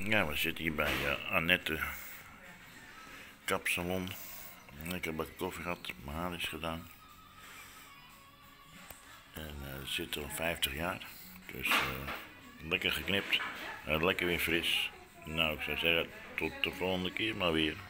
Ja, we zitten hier bij Annette Kapsalon. Ik heb wat koffie gehad, mijn haar is gedaan. En het zit er al 50 jaar. Dus lekker geknipt. Lekker weer fris. Nou, ik zou zeggen tot de volgende keer maar weer.